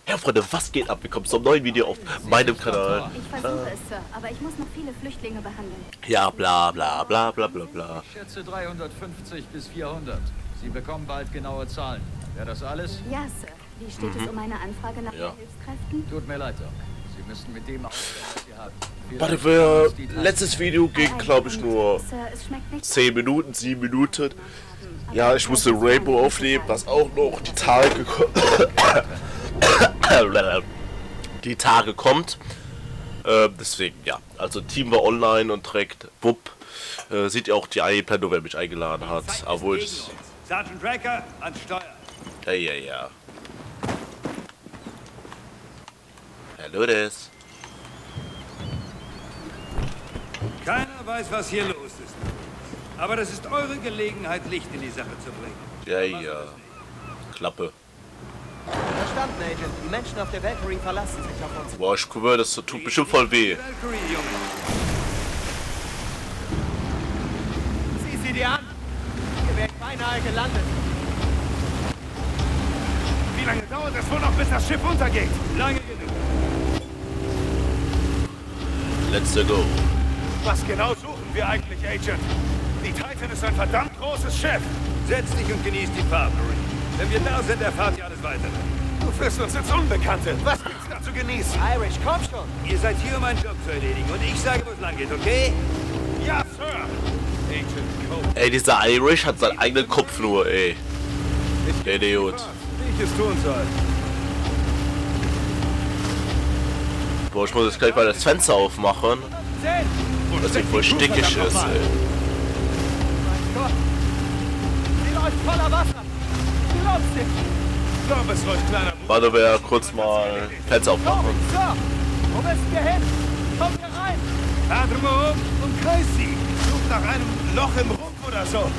Ja, Freunde, was geht ab? Willkommen zum neuen Video auf meinem Kanal. Ich versuche es, Sir, aber ich muss noch viele Flüchtlinge behandeln. Ja, bla bla bla bla bla bla. Ich schätze 350 bis 400. Sie bekommen bald genaue Zahlen. Wäre das alles? Ja, Sir. Wie steht es um eine Anfrage nach Ja. Hilfskräften? Tut mir leid, Doc. Sie müssen mit dem auskommen, was Sie haben. Warte, wir, letztes Video ging, glaube ich, nur Sir, es schmeckt nicht 10 Minuten, 7 Minuten. Ja, ich musste Rainbow aufnehmen, was auch noch die Tage kommt. Deswegen, ja. Also Team war online und direkt, wupp. Seht ihr auch die iPad, wer mich eingeladen hat. Obwohl ich... Sergeant Racker an Steuer. Ja. Hallo, das. Keiner weiß, was hier los ist. Aber das ist eure Gelegenheit, Licht in die Sache zu bringen. Ja. Klappe. Verstanden, Agent. Die Menschen auf der Valkyrie verlassen sich auf uns. Boah, ich gucke, das tut bestimmt voll weh. Valkyrie, Junge. Sieh sie dir an! Ihr werdet beinahe gelandet. Wie lange dauert es wohl noch, bis das Schiff untergeht? Lange genug. Let's go. Was genau suchen wir eigentlich, Agent? Die Titan ist ein verdammt großes Schiff. Setz dich und genieß die Fahrt, Marine. Wenn wir da sind, erfahrt ihr alles weitere. Du führst uns ins Unbekannte. Was gibt's da zu genießen? Irish, komm schon! Ihr seid hier, um einen Job zu erledigen. Und ich sage, wo es lang geht, okay? Ja, Sir. Agent Cole. Ey, dieser Irish hat seinen eigenen Kopf nur, ey. Der Idiot. Wie ich es tun soll. Boah, ich muss jetzt gleich mal das Fenster aufmachen. Das hier voll stickig ist, ey. Mein Gott! Sie läuft voller Wasser! Sie läuft nicht! Glaub es ruhig, kleiner Bruder. Warte, wir kurz mal Fenster aufmachen. Sir! Wo müssen wir hin? Kommt hier rein! Fahr drumherum und kreis sie. Such nach einem Loch im Rumpf oder so.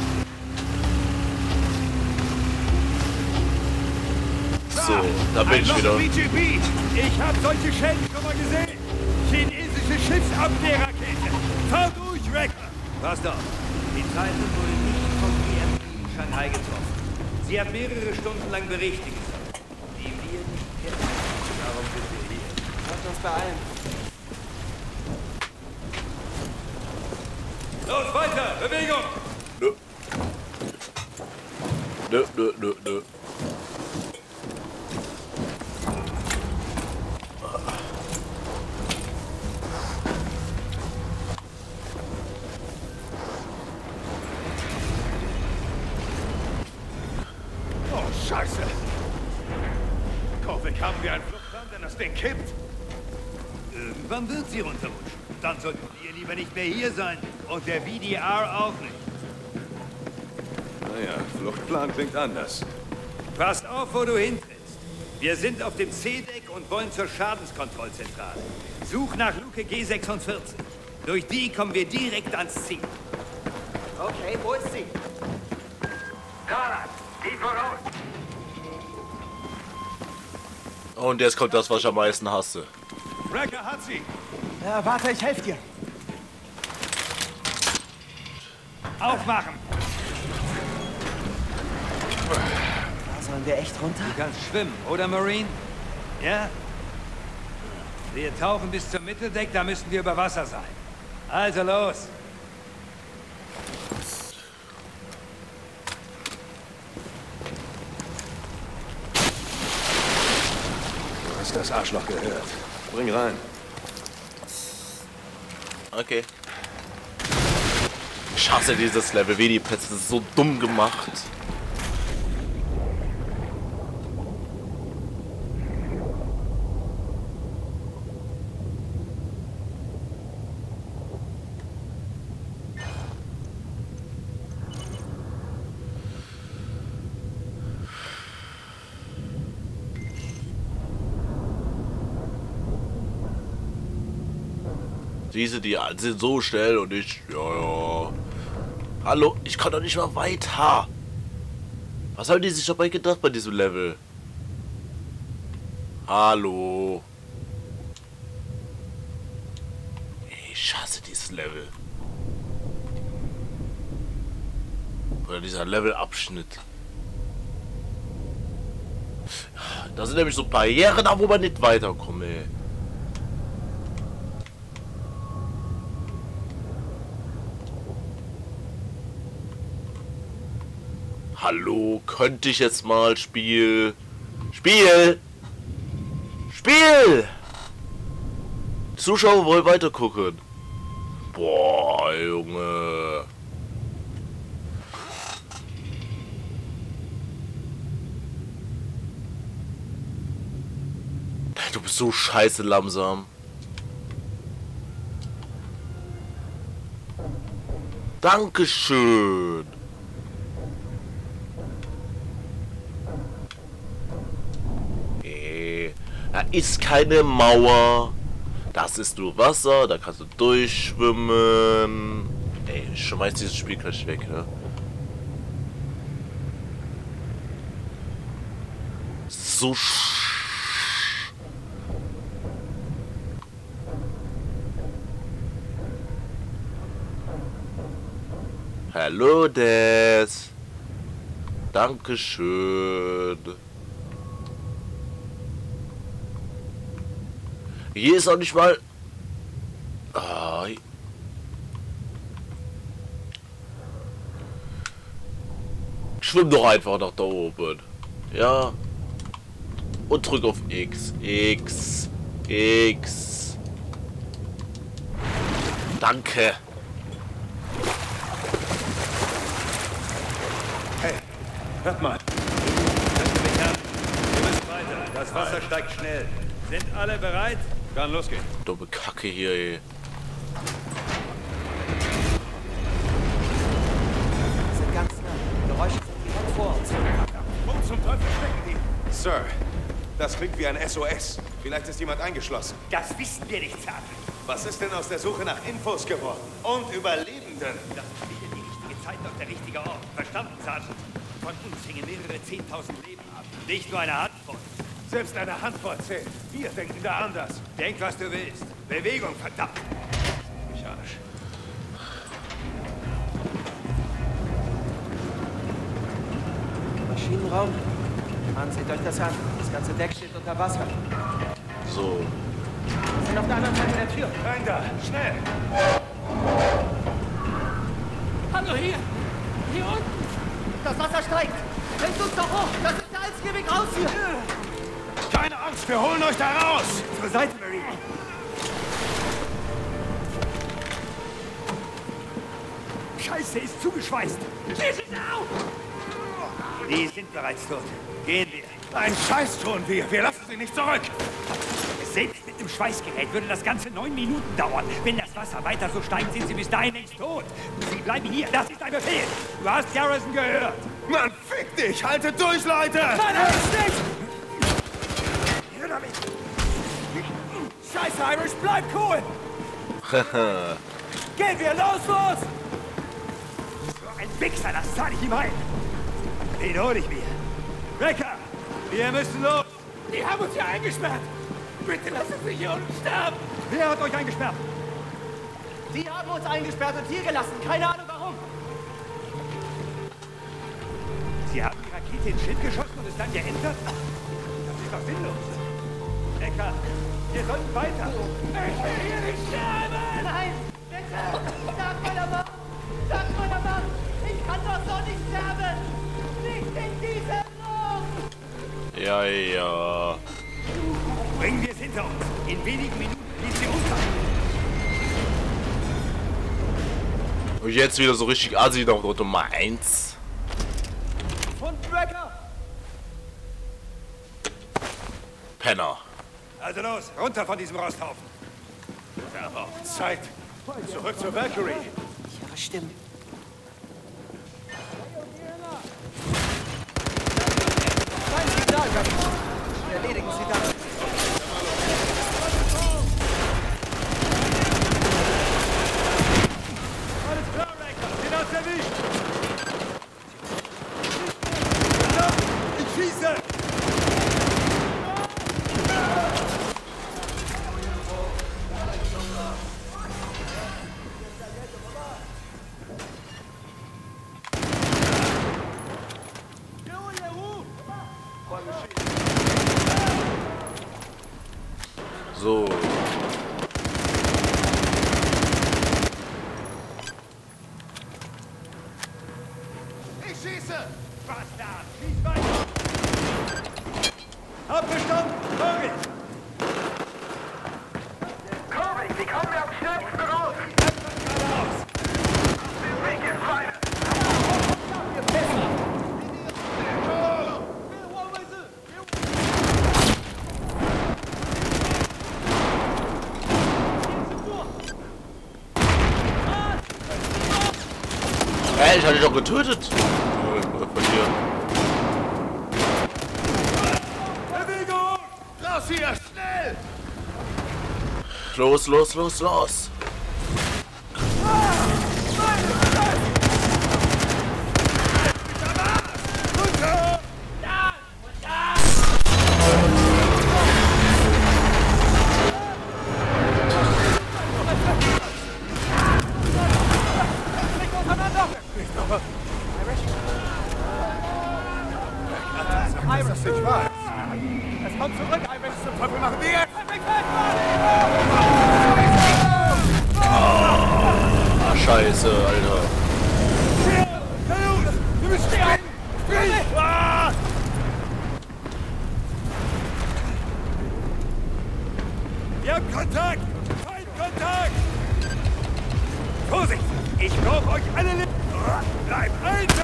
So, da bin Ein ich Loch wieder. BGB. Ich habe solche Schäden schon mal gesehen. Chinesische Schiffsabwehrrakete. Fahr durch, Wrecker. Passt auf. Die Titan wurde nicht vom BMP in Shanghai getroffen. Sie hat mehrere Stunden lang Berichte gesammelt, die wir nicht kennen. Darum sind wir hier. Lasst uns beeilen. Los, weiter! Bewegung! Nö. Oh, Scheiße! Korvik, haben wir einen Fluchtplan, wenn das Ding kippt? Irgendwann wird sie runterrutschen. Dann sollten wir lieber nicht mehr hier sein. Und der VDR auch nicht. Naja, Fluchtplan klingt anders. Passt auf, wo du hintrittst. Wir sind auf dem C-Deck und wollen zur Schadenskontrollzentrale. Such nach Luke G46. Durch die kommen wir direkt ans Ziel. Okay, wo ist sie? Und jetzt kommt das, was ich am meisten hasse. Wrecker hat sie. Ja, warte, ich helfe dir. Aufmachen. Da sollen wir echt runter? Du kannst schwimmen, oder Marine? Ja? Wir tauchen bis zum Mitteldeck, da müssen wir über Wasser sein. Also los. Du hast das Arschloch gehört. Bring rein. Okay. Ich hasse dieses Level, wie die Plätze, das ist so dumm gemacht. Diese, die sind so schnell und ich... Ja. Hallo, ich kann doch nicht mal weiter. Was haben die sich dabei gedacht bei diesem Level? Hallo. Ich hasse dieses Level. Oder dieser Levelabschnitt. Da sind nämlich so Barrieren, da wo man nicht weiterkommt, ey. Hallo, könnte ich jetzt mal Spiel? Zuschauer wollen weiter gucken. Boah, Junge. Du bist so scheiße langsam. Dankeschön. Da ist keine Mauer. Das ist nur Wasser. Da kannst du durchschwimmen. Ey, ich schmeiß dieses Spiel gleich weg, ne? So Hallo, Des. Dankeschön. Hier ist auch nicht mal... Ah. Schwimm doch einfach nach da oben. Ja. Und drück auf X. X. Danke. Hey, hört mal. Könnt ihr mich hören? Wir müssen weiter. Das Wasser steigt schnell. Sind alle bereit? Kann losgehen. Dumme Kacke hier, ey. Wir sind ganz nah. Geräusche sind direkt vor uns. Wo zum Teufel stecken die? Sir, das klingt wie ein SOS. Vielleicht ist jemand eingeschlossen. Das wissen wir nicht, Sergeant. Was ist denn aus der Suche nach Infos geworden? Und Überlebenden? Das ist wieder die richtige Zeit und der richtige Ort. Verstanden, Sergeant? Von uns hängen mehrere 10.000 Leben ab. Nicht nur eine Handvoll. Selbst eine Handvoll zählt. Wir denken da anders. Denk, was du willst. Bewegung, verdammt. Mechanisch. Maschinenraum. Mann, seht euch das an. Das ganze Deck steht unter Wasser. So. Wir sind auf der anderen Seite der Tür. Rein da, schnell! Hallo, hier! Hier unten! Das Wasser steigt! Bringt uns doch hoch! Das ist der einzige Weg raus hier! Keine Angst, wir holen euch da raus! Zur Seite, Marie. Scheiße, ist zugeschweißt. Die sind bereits tot. Gehen wir. Ein Scheiß tun wir! Wir lassen sie nicht zurück! Selbst mit dem Schweißgerät würde das Ganze 9 Minuten dauern. Wenn das Wasser weiter so steigt, sind sie bis dahin längst tot. Sie bleiben hier. Das ist ein Befehl. Du hast Garrison gehört. Mann, fick dich! Haltet durch, Leute! Nein, ist nicht! Hier damit! Scheiße, Irish, bleib cool! Gehen wir, los! So ein Wichser, das zahle ich ihm ein. Den hol ich mir. Wrecker, wir müssen los. Die haben uns hier eingesperrt! Bitte lasst uns nicht hier unten sterben! Wer hat euch eingesperrt? Sie haben uns eingesperrt und hier gelassen. Keine Ahnung warum. Sie haben die Rakete ins Schiff geschossen und es dann geändert? Das ist doch sinnlos. Wrecker, wir sollten weiter. Ich will hier nicht sterben! Nein! Bitte! Sag meiner Mom! Sag meiner Mom! Ich kann doch so nicht sterben! Nicht in diesem Luft! Ja. Bringen wir es hinter uns. In wenigen Minuten geht sie unter. Und jetzt wieder so richtig assi noch Nummer 1. Und Wrecker! Penner. Also los, runter von diesem Rosthaufen. Verbraucht Zeit. Zurück zur Valkyrie. Ich höre Stimmen. Kein Signal, Captain. Erledigen Sie das. Alles klar, Wrecker. Den hast du erwischt. Ich schieße. So. Ich schieße! Bastard! Schieß weiter! Abgestanden! Cory! Cory, wie kommen wir am schnellsten raus? Geradeaus! Hey, ich hatte dich doch getötet. Von dir. Bewegung! Raus hier! Schnell! Los, los, los, los. Runter! Irish, Ich weiß! es kommt zurück, Irish. Was zum Teufel machen wir jetzt? Ah, scheiße, Alter. Hey Jungs! Wir müssen springen! Springen! Ah! Wir haben Kontakt! Feindkontakt! Vorsicht! Ich brauche euch alle Leben! Bleib einfach!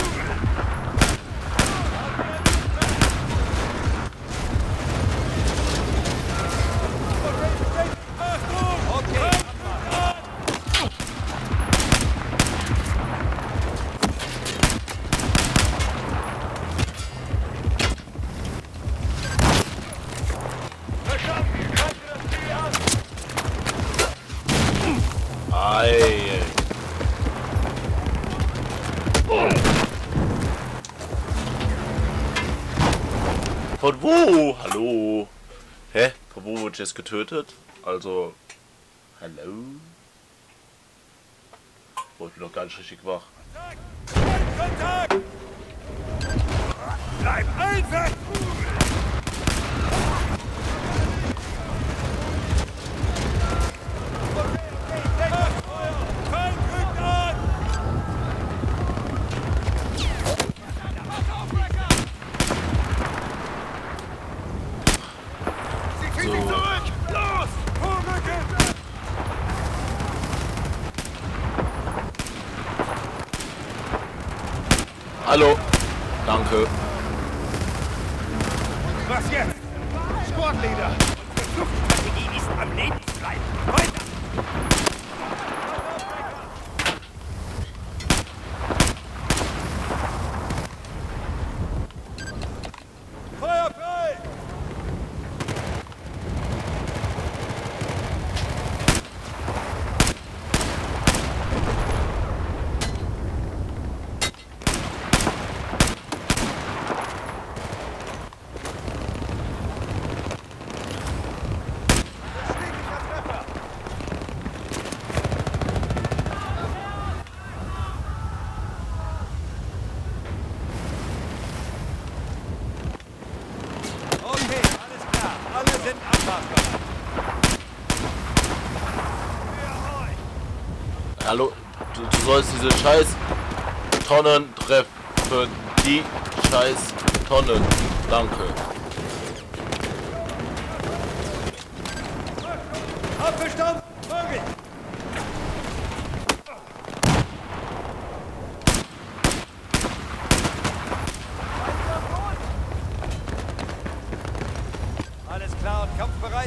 Ei. Von wo? Hallo? Hä? Von wo wurde ich jetzt getötet? Also, hallo? Oh, ich bin noch gar nicht richtig wach. Feindkontakt! Bleib einfach! Feind rückt an! Sie kriegen mich zurück! Los! Vorrücken! Hallo? Danke. Was jetzt? Squad-Leader! Unsere Fluchtstrategie ist am Leben bleiben. Weiter! Feuer frei! Okay, alles klar. Alle sind abfahrbereit. Hallo? Du sollst diese scheiß Tonnen treffen. Die scheiß Tonnen. Danke. Abgestanden! Vorsicht! Alles klar und kampfbereit?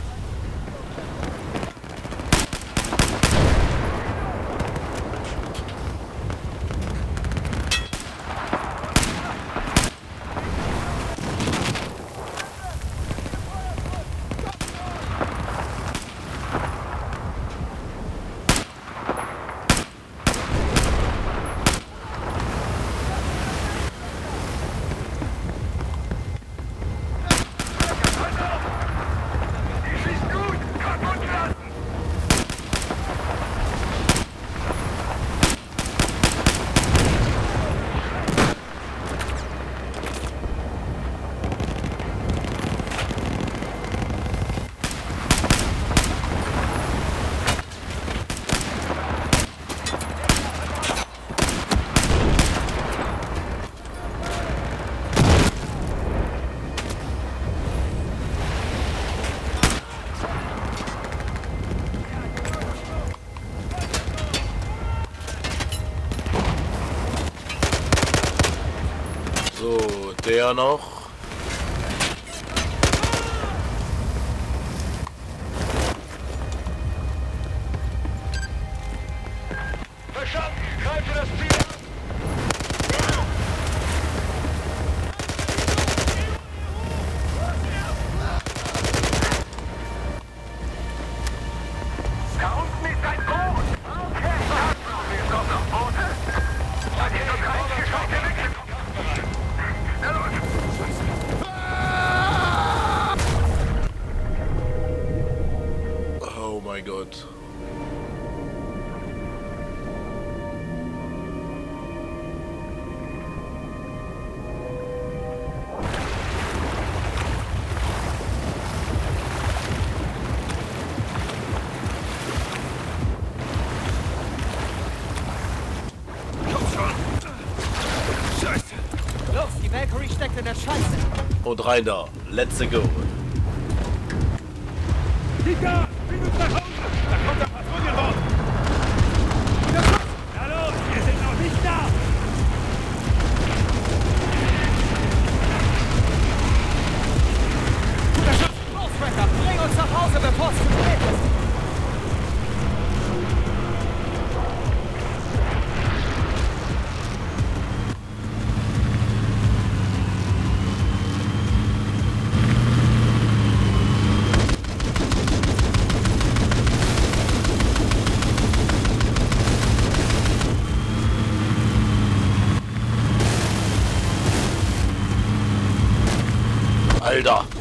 Die schießen ja noch. Verstanden! Greife das Ziel an! Da unten ist ein Boot! Okay! Wir kommen auf Boote! Seid ihr so reich geschockt weggekommen? Na los! Oh mein Gott. Los, die Valkyrie steckt in der Scheiße. Und rein da. Let's go. Tika! Bring uns nach Hause! Da kommt der Patrouillenbord! Na los, wir sind noch nicht da! Los, Wrecker, bring uns nach Hause, bevor es zu spät ist. Alter.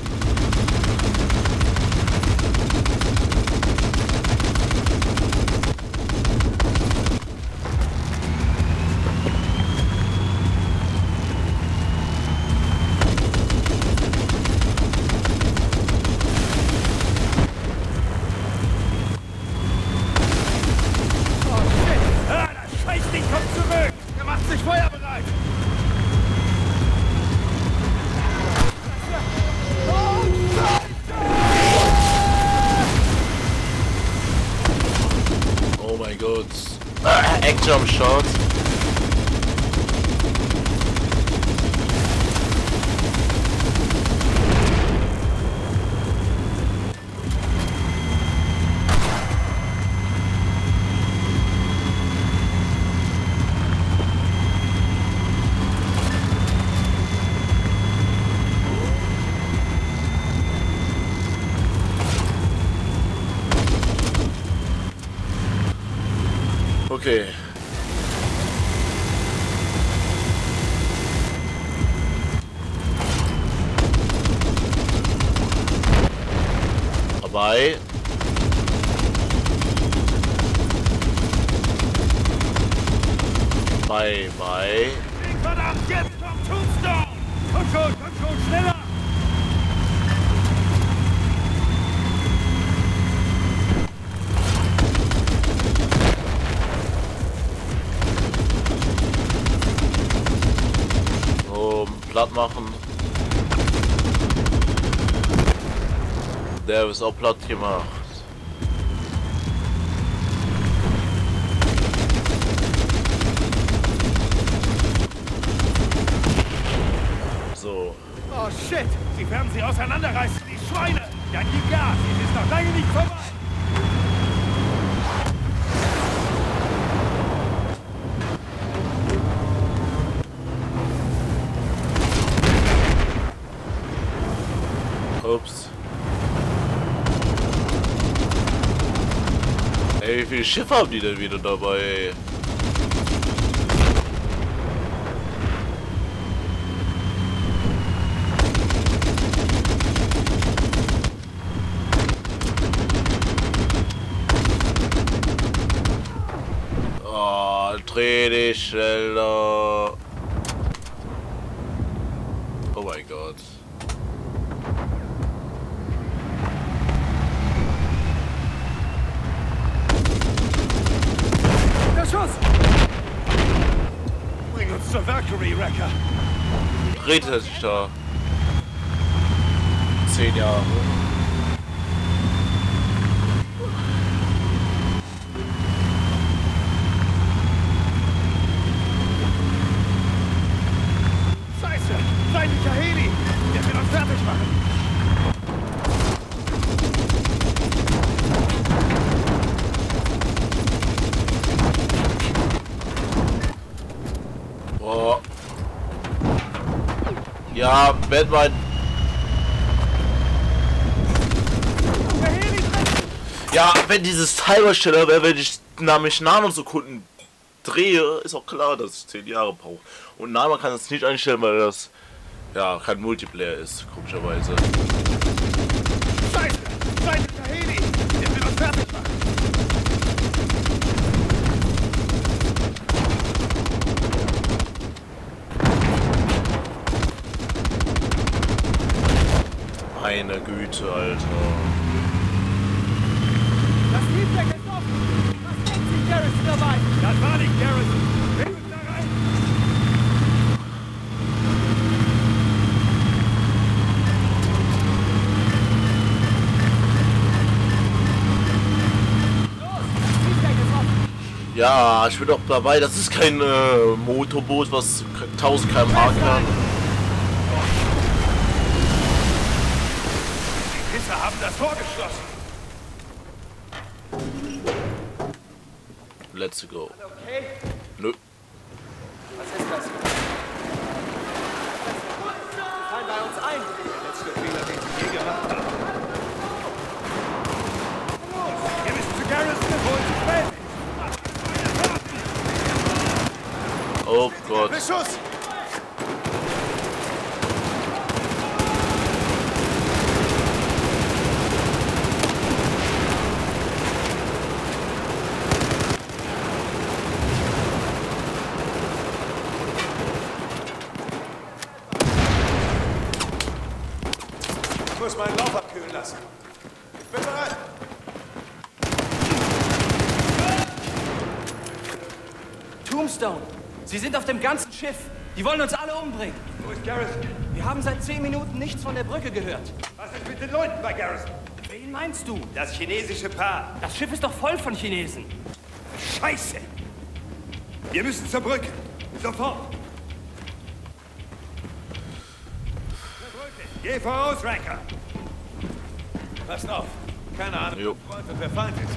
Ah, das Scheißding kommt zurück! Er macht sich feuerbereit! Oh mein Gott. Egg-Jump Shot. Okay. Dabei. Bye. Verdammt, jetzt kommt Tombstone! Komm schon, schneller! Platt machen. Der ist auch platt gemacht. So. Oh shit! Sie werden sie auseinanderreißen, die Schweine! Dann gib Gas, es ist noch lange nicht vorbei! Ups. Ey, wie viele Schiffe haben die denn wieder dabei, ey? Oh, dreh dich schneller. Oh mein Gott. Schuss! Bring uns zur Valkyrie, Wrecker! Redet er sich da? 10 Jahre. Scheiße! Feindlicher Ja, Batman. Ja, wenn dieses Timersteller wäre, wenn ich nämlich Nanosekunden drehe, ist auch klar, dass ich 10 Jahre brauche. Und nein, man kann das nicht einstellen, weil das ja kein Multiplayer ist, komischerweise. Scheiße! Scheiße, der Heli! Der will uns fertig machen! Meine Güte, Alter. Das Triebwerk ist offen. Was denkt sich Garrison dabei? Das war nicht Garrison! Wir müssen da rein! Los, das Triebwerk ist offen. Ja, ich bin doch dabei. Das ist kein Motorboot, was 1000 km/h kann. Die Pisser haben das Tor geschlossen! Let's go. Okay, Nö. was ist das? Fallen bei uns ein. Letzte Fehler, den sie je gemacht haben. Los, wir müssen zu Garrison, bevor es zu spät ist. Oh Gott. Beschuss! Ich muss meinen Lauf abkühlen lassen. Ich bin bereit. Tombstone, Sie sind auf dem ganzen Schiff. Die wollen uns alle umbringen. Wo ist Garrison? Wir haben seit 10 Minuten nichts von der Brücke gehört. Was ist mit den Leuten bei Garrison? Wen meinst du? Das chinesische Paar. Das Schiff ist doch voll von Chinesen. Scheiße! Wir müssen zur Brücke. Sofort. Zur Brücke. Geh voraus, Ranker. Passt auf. Keine Ahnung, Jo. wer Freund und wer Feind ist.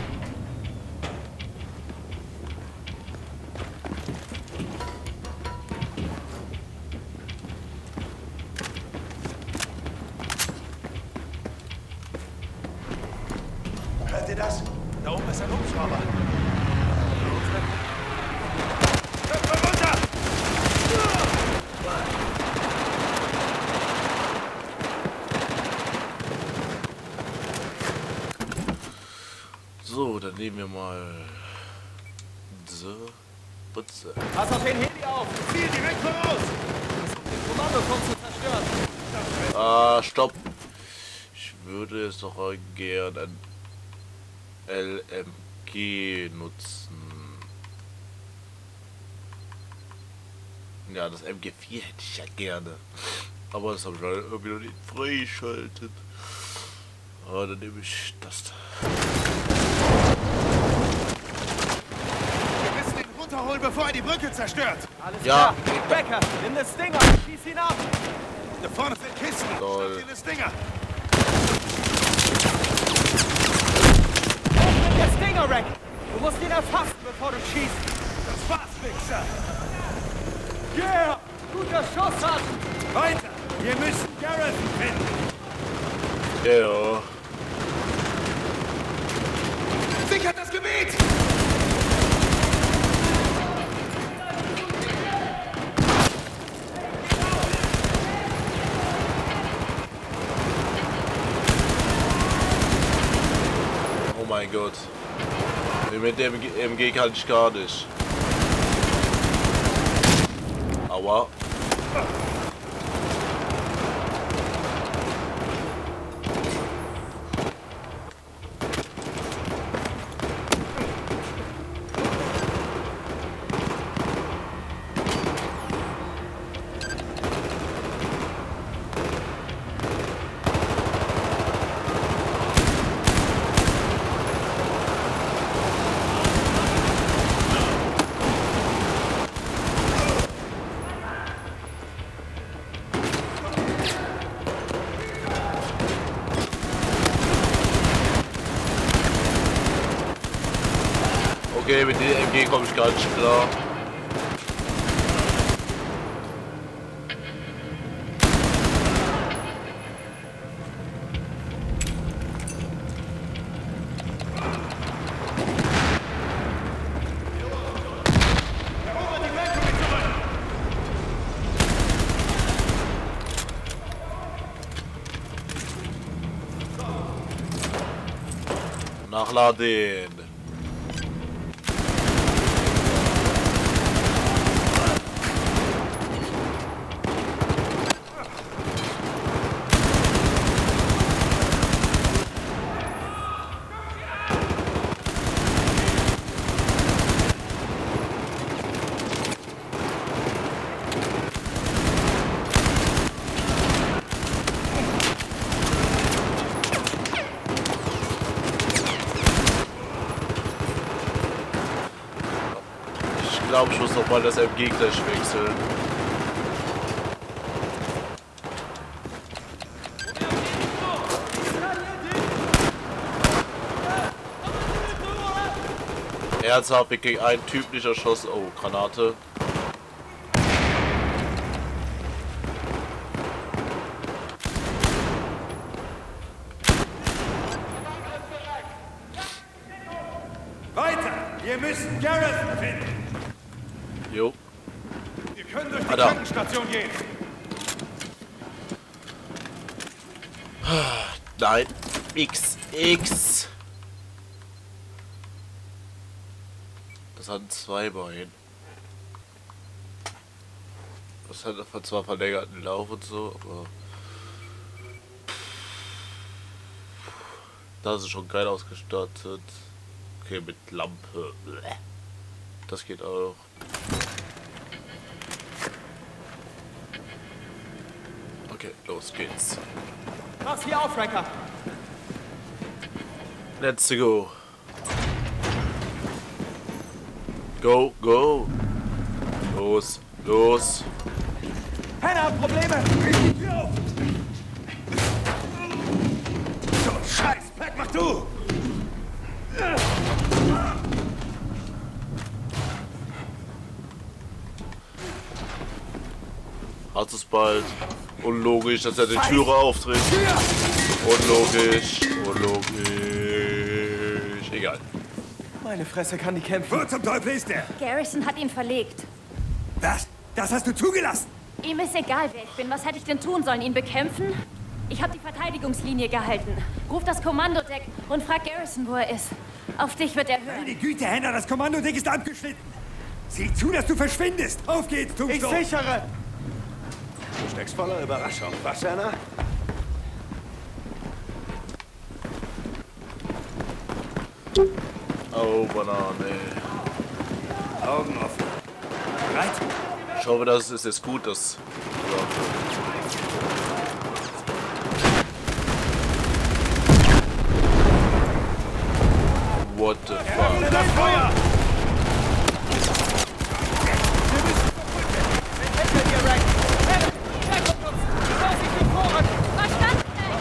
Hört ihr das? Da oben ist ein Hubschrauber. Köpfe runter! So, dann nehmen wir mal diese Butze. Pass auf den Heli auf. Ziel direkt voraus! Kommandoturm zu zerstören. Ah, stopp. Ich würde es doch gerne ein LMG nutzen. Ja, das MG4 hätte ich ja gerne. Aber das habe ich leider irgendwie noch nicht freigeschaltet. Aber dann nehme ich das da. Wir müssen ihn runterholen, bevor er die Brücke zerstört. Alles Ja. klar. Becker, nimm das Stinger. Schieß ihn ab. Da vorne sind Kisten. Toll. Schnapp dir das Dinger. Nimm der Stinger, Rack. Du musst ihn erfassen, bevor du schießt. Das war's, Wichser. Yeah. Guter Schuss, Hart. Weiter. Wir müssen Garrison finden. Ja. Sichert das Gebiet! Oh mein Gott. Mit dem MG kann ich gar nicht. Aua. Okay, mit dem MG komme ich gar nicht klar. Nachladen. Ich glaube, ich muss noch mal das MG gleich wechseln. Ernsthaft, gegen einen Typ nicht erschossen. Oh, Granate. Weiter! Wir müssen Garrison finden! Jo. Wir können durch die Alter. Krankenstation gehen! Nein. XX. Das hat zwei Beine. Das hat zwar verlängerten Lauf und so, aber das ist schon geil ausgestattet. Okay, mit Lampe. Das geht auch. Okay, los geht's. Mach's hier auf, Wrecker. Let's go. Go, go. Los, los. Hannah, Probleme! So, Scheiß! Pack, mach du! Hat es bald. Unlogisch, dass er die Türe auftritt. Unlogisch, unlogisch. Egal. Meine Fresse, kann die kämpfen. Wo zum Teufel ist der? Garrison hat ihn verlegt. Was? Das hast du zugelassen? Ihm ist egal, wer ich bin. Was hätte ich denn tun sollen? Ihn bekämpfen? Ich habe die Verteidigungslinie gehalten. Ruf das Kommandodeck und frag Garrison, wo er ist. Auf dich wird er hören. Meine Güte, Hannah, das Kommandodeck ist abgeschnitten. Sieh zu, dass du verschwindest. Auf geht's, Ich Tombstone. sichere! Du steckst voller Überraschung. Was, Hannah? Oh, Banane. Augen offen. Bereit? Ich hoffe, das ist jetzt gut, das. What the fuck? Das Feuer! Hinter dir, Wreck! Hannah, der kommt uns! Vorsicht im Vorrück! Verstanden?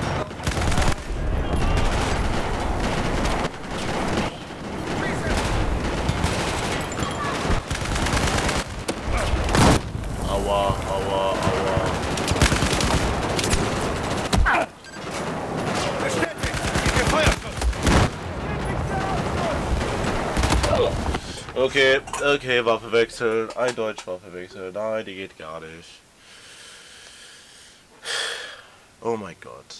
Aua, aua, aua. Bestätigt! Ihr Feuerschutz! Okay, okay, Waffe wechseln. Eindeutig Waffe wechseln. Nein, die geht gar nicht. Oh mein Gott.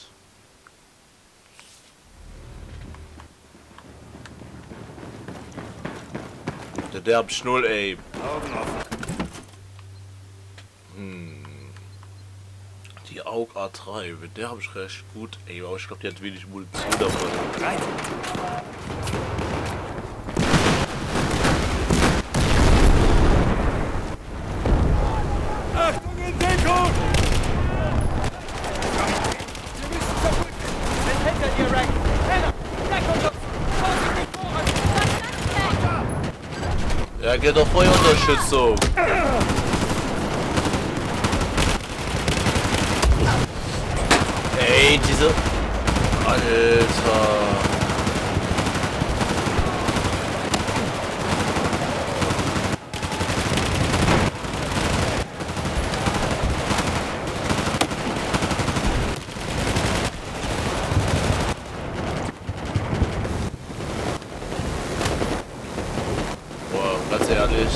Der derb Schnull, ey. Augen offen. Die AUG A3, mit der habe ich recht gut, ey, aber ich glaube, die hat wenig Munition davon. Bereit? Achtung in Deckung! Wir müssen zur Brücke! Sind hinter dir, Wreck! Hannah, der kommt uns! Vorsicht im Vorrück! Ja, geht doch Feuerunterstützung. Ey, diese... Alter. Boah, ganz ehrlich.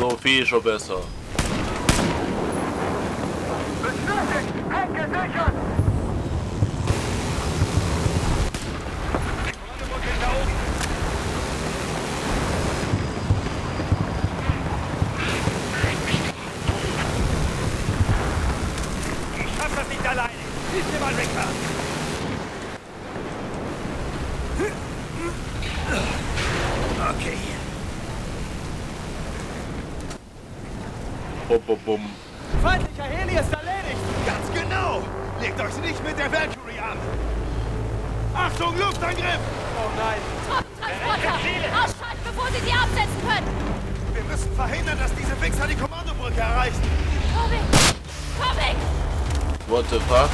So viel schon besser. Bestätigt! Hecke sichern! Ich schaff das nicht alleine. Hilf mir mal, Ricker. Okay. Bum, bum, bum. Feindlicher Heli ist erledigt! Ganz genau. Legt euch nicht mit der Valkyrie an. Achtung, Luftangriff! Oh nein! Truppentransporter! Ausschalten, bevor Sie sie absetzen können! Wir müssen verhindern, dass diese Wichser die Kommandobrücke erreichen. Coming! Coming! What the fuck?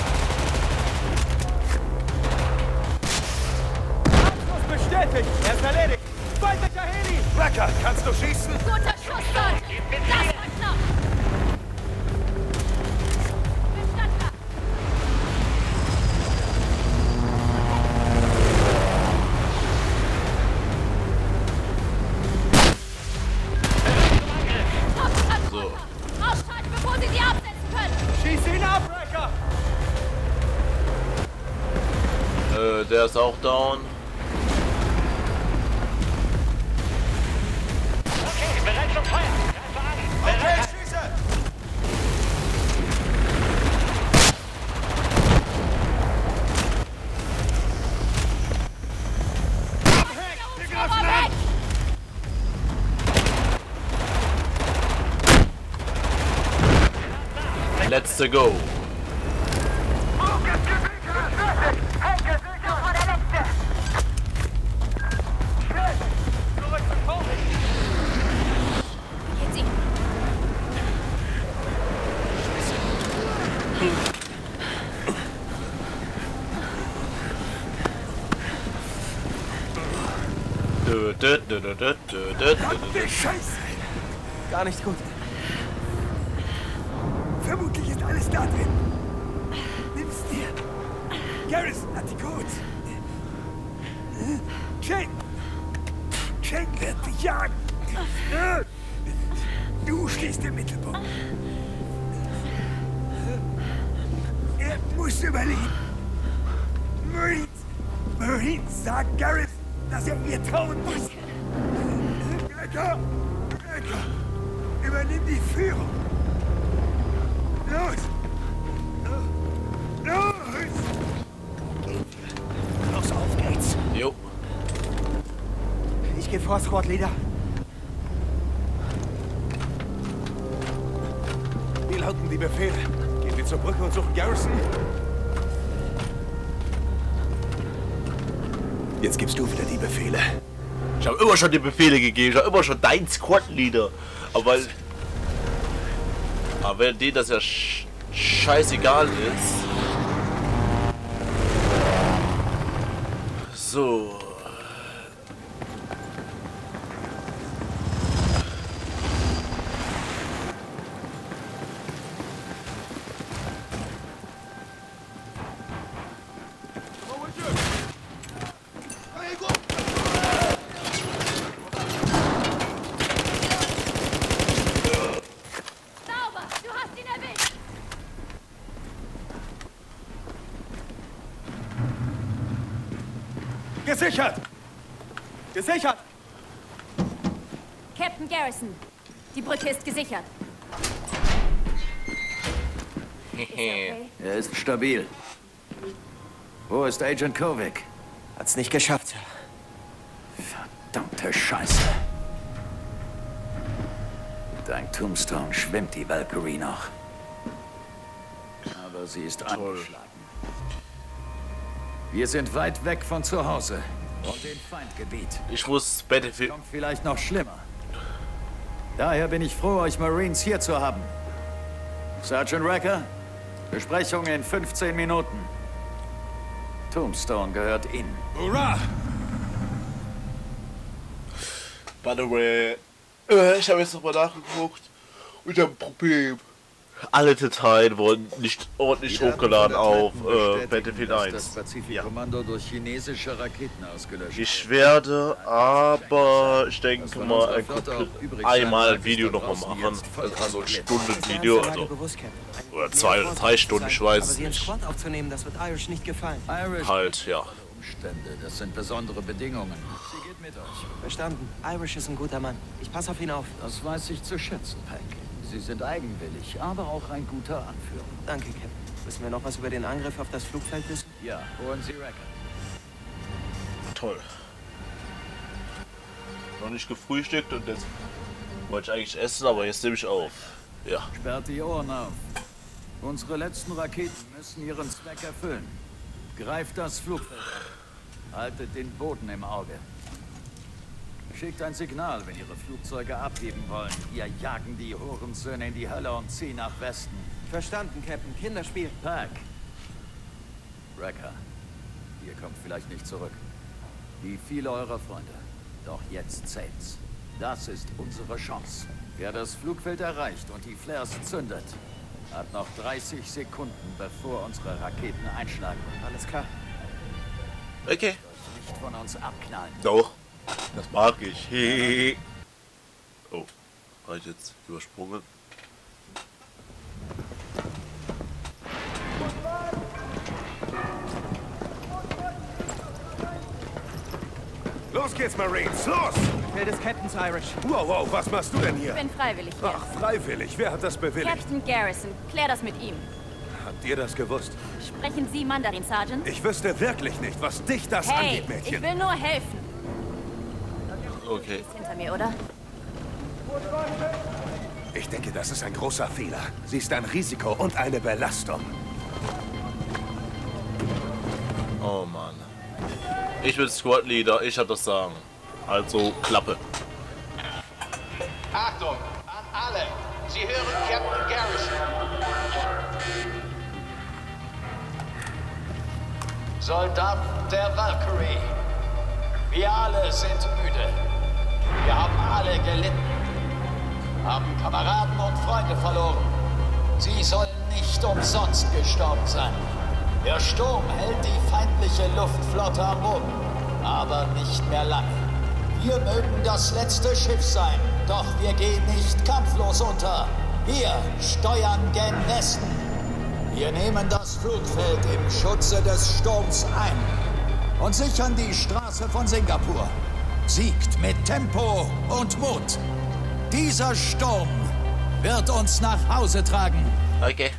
Abschuss bestätigt! Er ist erledigt! Feindlicher Heli! Wrecker, kannst du schießen? Guter Schuss dort! Das war knapp! Bestatter! Truppentransporter! Ausschalten, bevor Sie sie absetzen können! Schieß ihn ab, Wrecker! Der ist auch down. Okay, bereit zum Feuer! Greife an! Okay, schieße! Wir greifen an! Let's go. Noch vor der letzte! Zurück zum Kovic! Geht sie! Scheiße! Gar nicht gut. Vermutlich ist alles da drin. Nimm's dir. Garrison hat die Codes. Chen wird dich jagen. Du stehst im Mittelpunkt. Er muss überleben. Marines sagen Garrison, dass er ihr trauen muss. Wrecker! Übernimm die Führung. Los! Los! Los, auf geht's. Jo. Ich gehe vor, Squad Leader. Wie lauten die Befehle? Gehen wir zur Brücke und suchen Garrison? Jetzt gibst du wieder die Befehle. Ich habe immer schon die Befehle gegeben. Ich habe immer schon dein Squad-Leader. Aber wenn denen das ja scheißegal ist. So. Sauber! Du hast ihn erwischt! Gesichert! Gesichert! Captain Garrison, die Brücke ist gesichert. Okay. Er ist stabil. Wo ist Agent Kovic? Hat's nicht geschafft. Verdammte Scheiße. Dank Tombstone schwimmt die Valkyrie noch. Aber sie ist angeschlagen. Wir sind weit weg von zu Hause und dem Feindgebiet. Ich muss Battlefield. Kommt vielleicht noch schlimmer. Daher bin ich froh, euch Marines hier zu haben. Sergeant Wrecker, Besprechung in 15 Minuten. Tombstone gehört Ihnen. Hurra! By the way, ich habe jetzt nochmal nachgeguckt und ich habe ein Problem. alle Dateien wurden nicht ordentlich hochgeladen auf Battlefield 1. Das Pazifikkommando durch chinesische Raketen ausgelöscht. Ich werde aber, ich denke mal, einmal ein Video nochmal machen. Also ein Stundenvideo, also oder 2 oder 3 Stunden, ich weiß es nicht. Squad aufzunehmen, das wird Irish nicht gefallen. Halt, ja. Umstände, das sind besondere Bedingungen. Sie geht mit euch. Verstanden. Irish ist ein guter Mann. Ich passe auf ihn auf. Das weiß ich zu schätzen, Pack. Sie sind eigenwillig, aber auch ein guter Anführer. Danke, Captain. Müssen wir noch was über den Angriff auf das Flugfeld wissen? Ja, holen Sie Wrecker. Toll. Noch nicht gefrühstückt und jetzt wollte ich eigentlich essen, aber jetzt nehme ich auf. Ja. Sperrt die Ohren auf. Unsere letzten Raketen müssen ihren Zweck erfüllen. Greift das Flugfeld an. Haltet den Boden im Auge. Schickt ein Signal, wenn Ihre Flugzeuge abheben wollen. Wir jagen die Hurensöhne in die Hölle und ziehen nach Westen. Verstanden, Captain. Kinderspiel. Pack. Wrecker. Ihr kommt vielleicht nicht zurück. Wie viele eurer Freunde. Doch jetzt zählt's. Das ist unsere Chance. Wer das Flugfeld erreicht und die Flares zündet, hat noch 30 Sekunden, bevor unsere Raketen einschlagen. Alles klar. Okay. Nicht von uns abknallen. Doch. Das mag ich. Hehehe. Oh, habe ich jetzt übersprungen? Los geht's, Marines, los! Befehl des Captains, Irish. Wow, wow, was machst du denn hier? Ich bin freiwillig hier. Ach, freiwillig. Wer hat das bewilligt? Captain Garrison, klär das mit ihm. Habt ihr das gewusst? Sprechen Sie Mandarin, Sergeant? Ich wüsste wirklich nicht, was dich das Hey, angeht, ich Mädchen. will nur helfen. Okay. Ist hinter mir, oder? Ich denke, das ist ein großer Fehler. Sie ist ein Risiko und eine Belastung. Oh Mann. Ich bin Squad Leader, ich hab das Sagen. Also Klappe. Achtung, an alle! Sie hören Captain Garrison. Soldaten der Valkyrie. Wir alle sind müde. Wir haben alle gelitten. Haben Kameraden und Freunde verloren. Sie sollen nicht umsonst gestorben sein. Der Sturm hält die feindliche Luftflotte am Boden. Aber nicht mehr lange. Wir mögen das letzte Schiff sein, doch wir gehen nicht kampflos unter. Wir steuern gen Westen. Wir nehmen das Flugfeld im Schutze des Sturms ein und sichern die Straße von Singapur. Siegt mit Tempo und Mut. Dieser Sturm wird uns nach Hause tragen. Okay.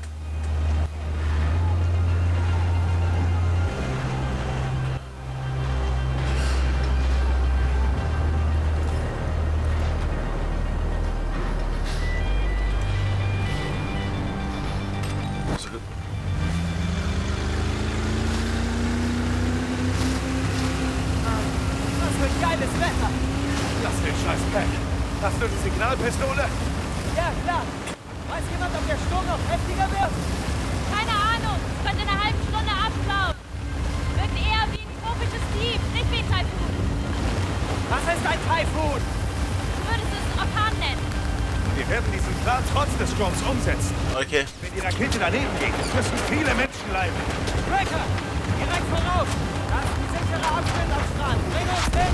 Was für ein geiles Wetter. Lass den Scheiß Pack. Hast du die Signalpistole? Ja, klar. Weiß jemand, ob der Sturm noch heftiger wird? Keine Ahnung. Es könnte in einer halben Stunde abflauen. Wirkt eher wie ein tropisches Tief, nicht wie ein Taifun. Was ist ein Taifun? Du würdest es Orkan nennen. Wir werden diesen Plan trotz des Sturms umsetzen. Okay. Wenn die Rakete daneben geht, müssen viele Menschen leiden. Wrecker, direkt voraus. Das ist ein sicherer Abschnitt am Strand. Bring uns hin.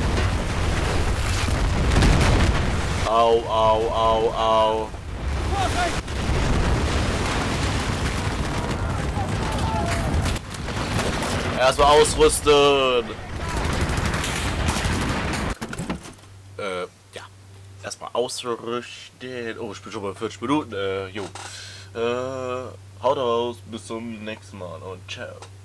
Au, au, au, au. Vorsicht! Erstmal ausrüsten. Ja. Erstmal ausrüsten. Oh, ich bin schon bei 40 Minuten. Jo. Haut raus. Bis zum nächsten Mal und ciao.